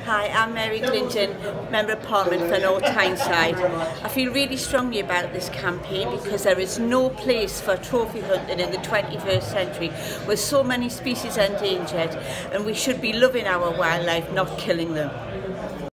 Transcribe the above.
Hi, I'm Mary Glindon, Member of Parliament for North Tyneside. I feel really strongly about this campaign because there is no place for trophy hunting in the 21st century with so many species endangered, and we should be loving our wildlife, not killing them.